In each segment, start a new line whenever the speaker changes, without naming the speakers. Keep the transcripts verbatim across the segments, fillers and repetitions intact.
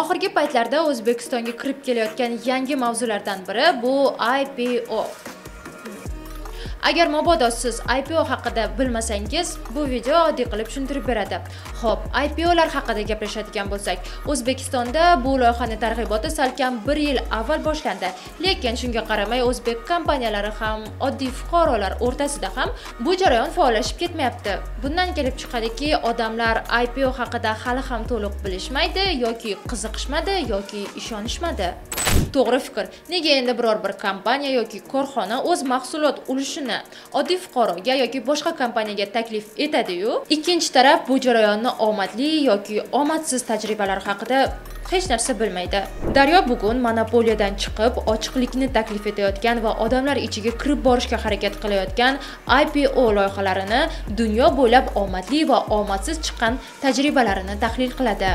Oxirgi paytlarda O'zbekistonga kirib kelayotgan yangi mavzulardan biri bu I P O. Agar mabodo siz I P O haqida bilmasangiz, bu video oddiy qilib tushuntirib beradi. Xo'p, I P O lar haqida gaplashadigan bo'lsak, O'zbekistonda bu loyihani targ'iboti salkam bir yil avval boshlandi. Lekin shunga qaramay, o'zbek kompaniyalari ham, oddiy fuqarolar o'rtasida ham bu jarayon faollashib ketmayapti. Bundan kelib chiqadiki, odamlar I P O haqida hali ham to'liq bilishmaydi yoki qiziqishmadi yoki ishonishmadi. To'g'ri fikr. Nega endi biror bir kompaniya yoki korxona o'z mahsulot ulushini oddiy fuqaroga yoki boshqa kompaniyaga taklif etadi-yu, ikkinchi taraf bu jarayonni omadli yoki omadsiz tajribalar haqida hech narsa bilmaydi. Daryo bugun monopoliyadan chiqib, ochiqlikni taklif etayotgan va odamlar ichiga kirib borishga harakat qilayotgan I P O loyihalarini, dunyo bo'ylab omadli va omadsiz chiqqan tajribalarini tahlil qiladi.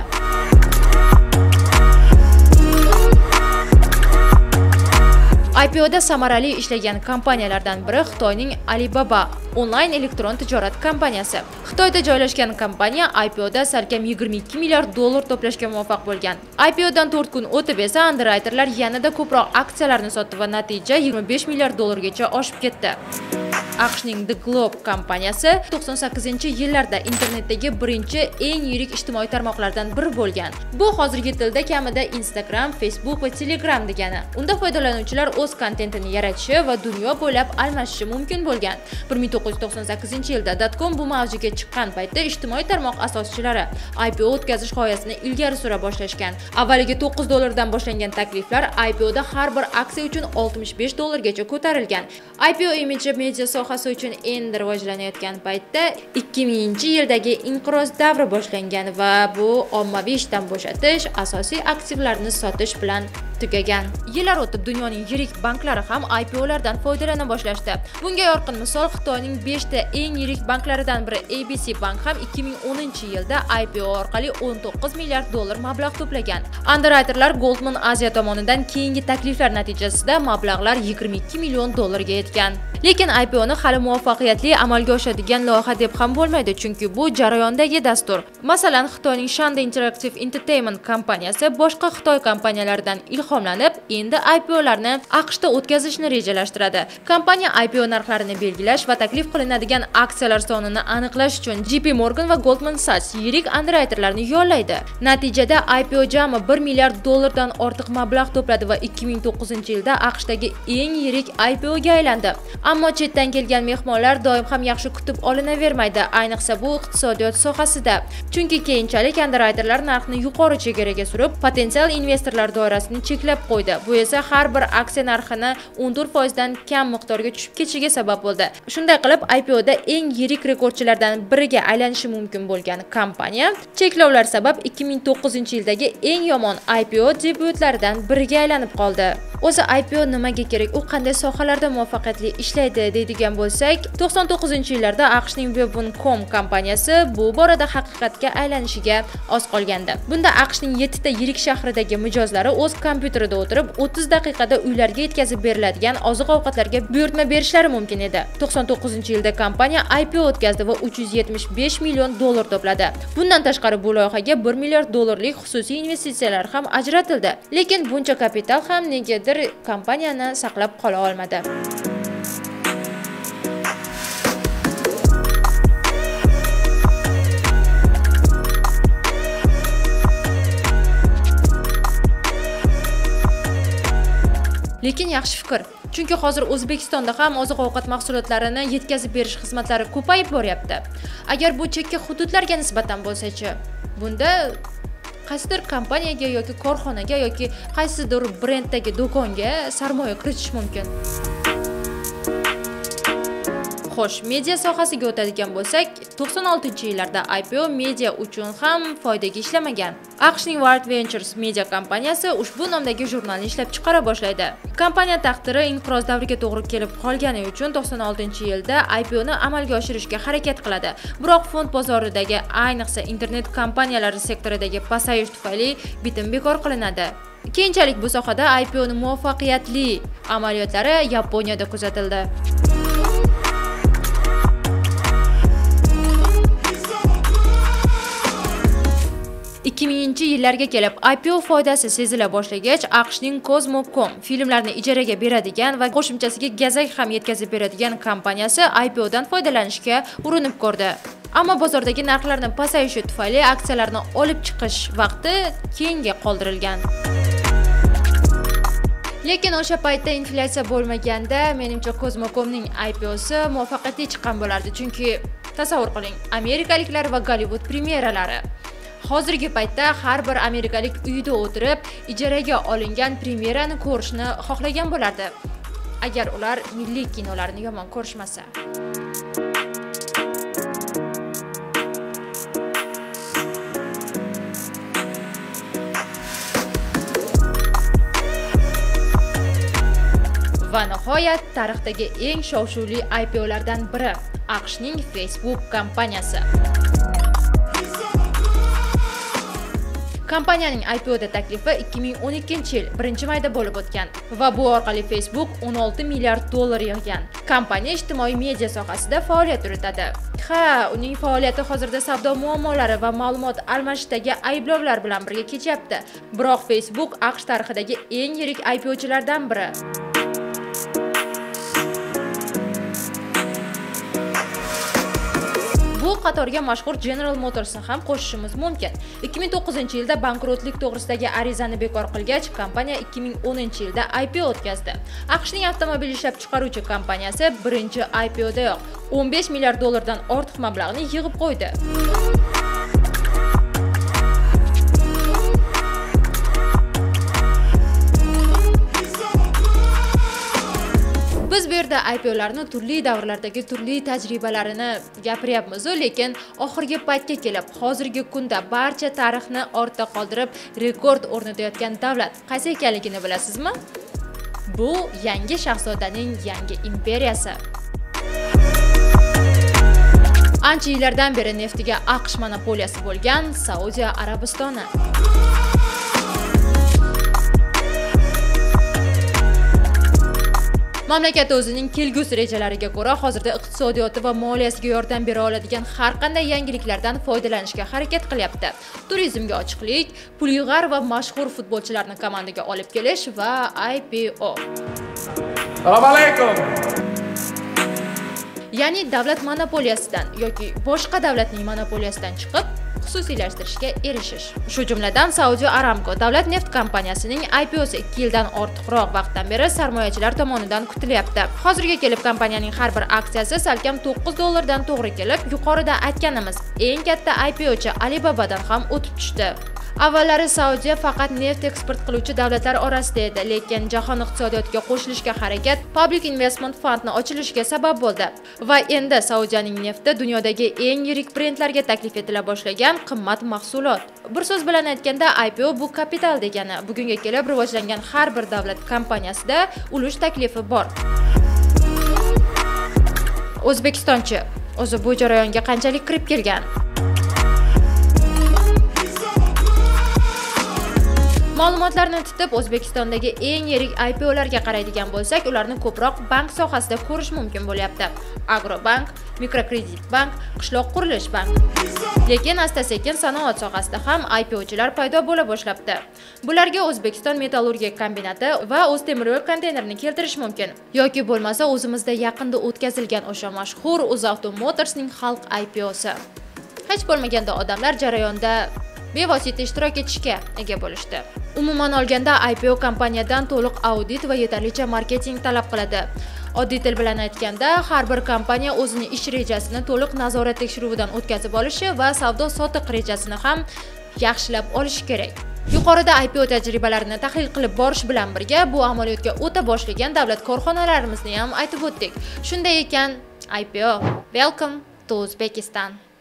I P O da samarali ishlagan kompaniyalardan biri Xitoyning Alibaba onlayn elektron tijorat kompaniyasi. Xitoyda joylashgan kompaniya I P O da salkam yigirma ikki milliard dollar to'plashga muvaffaq bo'lgan. I P O dan to'rt kun o'tib esa underwriterlar yanada ko'proq aksiyalarni sotdi va natija yigirma besh milliard dollargacha oshib ketdi. AQShning The Globe kompaniyasi to'qson sakkizinchi yillarda internetdagi birinchi eng yirik ijtimoiy tarmoqlardan biri bo'lgan. Bu hozirgi tilda kamida Instagram, Facebook va Telegram degani. Unda foydalanuvchilar o'z kontentini yaratishi va dunyo bo'ylab almashishi mumkin bo'lgan. bir ming to'qqiz yuz to'qson sakkizinchi yilda dotcom bu mavzuga chiqqan paytda ijtimoiy tarmoq asoschilari I P O o'tkazish g'oyasini ilgari sura boshlashgan. Avvaliga to'qqiz dollardan boshlangan takliflar I P O da har bir aksiya uchun oltmish besh dollargacha ko'tarilgan. I P O imiji media sohasi uchun endi rivojlanayotgan paytda ikki minginchi yildagi inqiroz davri boshlangan va bu ommaviy ishdan bo'shatish, asosiy aktivlarni sotish bilan tugagan. Yillar o'tib dunyoning yirik banklari ham I P O lardan foydalana boshlashdi. Bunga yorqin misol Xitoyning beshta eng yirik banklaridan biri A B C Bank ham ikki ming o'ninchi yilda I P O orqali o'n to'qqiz milliard dollar mablag' to'plagan. Underwriterlar Goldman Asia tomonidan keyingi takliflar natijasida mablag'lar yigirma ikki million dollarga yetgan. Lekin I P O ni hali muvaffaqiyatli amalga oshadigan loyiha deb ham bo'lmaydi, chunki bu jarayondagi dastur. Masalan, Xitoyning Shanda Interactive Entertainment kompaniyasi boshqa Xitoy kompaniyalaridan ilhomlanib, endi I P O larni AQShda o'tkazishni rejalashtiradi. Kompaniya I P O narxlarini belgilash va taklif qilinadigan aksiyalar sonini aniqlash uchun J P Morgan va Goldman Sachs yirik underwriterlarni yollaydi. Natijada I P O jami bir milliard dollardan ortiq mablag' to'pladi va ikki ming to'qqizinchi yilda AQShdagi eng yirik I P O ga aylandi. Ammo chetdan kelgan mehmonlar doim ham yaxshi kutib olinavermaydi, ayniqsa bu iqtisodiyot sohasida. Chunki keyinchalik underwriterlar narxni yuqori chegaraga surib, potensial investorlar doirasini cheklab qo'ydi. Bu esa har bir aksiya narxini o'n to'rt foiz dan kam miqdorga tushib ketishiga sabab bo'ldi. Shunday qilib I P O da eng yirik rekordchilardan biriga aylanishi mumkin bo'lgan kompaniya cheklovlar sabab ikki ming to'qqizinchi yildagi eng yomon I P O debyutlaridan biriga aylanib qoldi. O'zi I P O nimaga kerak, u qanday sohalarda muvaffaqiyatli ishlaydi deydigan bo'lsak, to'qson to'qqizinchi yillarda AQShning Web dot com kompaniyasi bu borada haqiqatga aylanishiga oz qolgandi. Bunda AQShning yettita yirik shahridagi mijozlari o'z kompyuterida o'tirib o'ttiz daqiqada uylarga yetkazib beriladigan oziq-ovqatlarga buyurtma berishlari mumkin edi. to'qson to'qqizinchi yilda kompaniya I P O o'tkazdi va uch yuz yetmish besh million dollar to'pladi. Bundan tashqari bu loyihaga bir milliard dollarlik xususiy investitsiyalar ham ajratildi. Lekin buncha kapital ham negadir kompaniyani saqlab qola olmadi. Lekin yaxshi fikr. Chunki hozir O'zbekistonda ham oziq-ovqat mahsulotlarini yetkazib berish xizmatlari ko'payib boryapti. Agar bu chekka hududlarga nisbatan bo'lsa-chi, bunda qaysidir kompaniyaga yoki korxonaga yoki qaysidir brenddagi do'konga sarmoya kiritish mumkin. Xo'sh, media sohasiga o'tadigan bo'lsak, to'qson oltinchi yillarda I P O media uchun ham foydaga ishlamagan. AQShning Wired Ventures media kompaniyasi ushbu nomdagi jurnalni ishlab chiqara boshlaydi. Kompaniya taqdiri inqiroz davriga to'g'ri kelib qolgani uchun to'qson oltinchi yilda I P O ni amalga oshirishga harakat qiladi. Biroq fond bozoridagi, ayniqsa internet kompaniyalari sektoridagi pasayish tufayli bitim bekor qilinadi. Keyinchalik bu sohada I P O ning muvaffaqiyatli amaliyotlari Yaponiyada kuzatildi. ikki minginchi yillarga kelib I P O foydasi sezila boshlagach, AQShning Cosmo dot com filmlarni ijaraga beradigan va qo'shimchasiga gazak ham yetkazib beradigan kompaniyasi I P O dan foydalanishga urinib ko'rdi. Ammo bozordagi narxlarning pasayishi tufayli aksiyalarni olib chiqish vaqti keyinga qoldirilgan. Lekin o'sha paytda inflyatsiya bo'lmaganda, menimcha Cosmo dot comning I P O'si muvaffaqiyatli chiqqan bo'lardi, chunki tasavvur qiling, amerikaliklar va Gollivud premyeralari. Hozirgi paytda har bir amerikalik uyida o'tirib, ijaraga olingan premyerani ko'rishni xohlagan bo'lardi, agar ular milliy kinolarni yomon ko'rishmasa. Va nihoyat tarixdagi eng shov-shuvli I P O'lardan biri AQShning Facebook kompaniyasi. Kompaniyaning I P O'da taklifi ikki ming o'n ikkinchi yil birinchi mayda bo'lib o'tgan va bu orqali Facebook o'n olti milliard dollar yig'gan. Kompaniya ijtimoiy media sohasida faoliyat yuritadi. Ha, uning faoliyati hozirda savdo muammolari va ma'lumot almashishdagi ayblovlar bilan birga kechyapti. Biroq Facebook AQSh tarixidagi eng yirik I P O'chilardan biri. Bu qatorga mashhur General Motors'ni ham qo'shishimiz mumkin. ikki ming to'qqizinchi yilda bankrotlik to'g'risidagi arizani bekor qilgach, kompaniya ikki ming o'ninchi yilda I P O o'tkazdi. AQShning avtomobil ishlab chiqaruvchi kompaniyasi birinchi I P O'dayoq o'n besh milliard dollardan ortiq mablag'ni yig'ib qo'ydi. Biz bu yerda I P O'larni turli davrlardagi turli tajribalarini gapiryapmiz, lekin oxirgi paytga kelib, hozirgi kunda barcha tarixni ortda qoldirib, rekord o'rnatayotgan davlat qaysi ekanligini bilasizmi? Bu yangi shahzodaning yangi imperiyasi. Ancha yillardan beri neftiga AQSh monopoliyasi bo'lgan Saudiya Arabistoni. Mamlakat o'zining kelgusi rejalariga ko'ra hozirda iqtisodiyoti va moliyasiga yordam bera oladigan har qanday yangiliklardan foydalanishga harakat qilyapti. Turizmga ochiqlik, pulg'ar va mashhur futbolchilarni komandaga olib kelish va I P O.
Assalomu alaykum.
Ya'ni davlat monopoliyasidan yoki boshqa davlatning monopoliyasidan chiqib xususiylashtirishga erishish. Shu jumladan Saudi Aramco davlat neft kompaniyasining I P O'si ikki yildan ortiqroq vaqtdan beri sarmoyachilar tomonidan kutilyapti. Hozirga kelib kompaniyaning har bir aksiyasi salkam to'qqiz dollardan to'g'ri kelib, yuqorida aytganimiz eng katta I P O'chi Alibabadan ham o'tib tushdi. Avvallari Saudiya faqat neft eksport qiluvchi davlatlar orasida edi, lekin jahon iqtisodiyotiga qo'shilishga harakat Public Investment Fundni ochilishiga sabab bo'ldi va endi Saudiyaning nefti dunyodagi eng yirik brendlarga taklif etila boshlagan qimmat mahsulot. Bir so'z bilan aytganda I P O bu kapital degani. Bugunga kelib rivojlangan har bir davlat kompaniyasida ulush taklifi bor. O'zbekistonchi o'zi bu jarayonga qanchalik kirib kelgan? Ma'lumotlarni tutib, O'zbekistondagi eng yirik I P O'larga qaraydigan bo'lsak, ularni ko'proq bank sohasida ko'rish mumkin bo'lyapti. Agrobank, mikrokredit bank, qishloq qurilish bank. Lekin asta-sekin sanoat sohasida ham I P O'chilar paydo bo'la boshlabdi. Bularga O'zbekiston metallurgiya kombinati va O'ztemiryo'l konteynerini keltirish mumkin. Yoki bo'lmasa, o'zimizda yaqinda o'tkazilgan o'sha mashhur UzAuto Motors'ning xalq I P O'si. Hech bo'lmaganda odamlar jarayonda bevosita ishtirok etishga ega bo'lishdi. Umuman olganda I P O kompaniyadan to'liq audit va yetarlicha marketing talab qiladi. Oddiy til bilan aytganda, har bir kompaniya o'zining ish rejasini to'liq nazorat tekshiruvidan o'tkazib olishi va savdo-sotiq rejasini ham yaxshilab olishi kerak. Yuqorida I P O tajribalarini tahlil qilib borish bilan birga bu amaliyotga o'ta boshlagan davlat korxonalarimizni ham aytib o'tdik. Shunday ekan, I P O, welcome to Uzbekistan.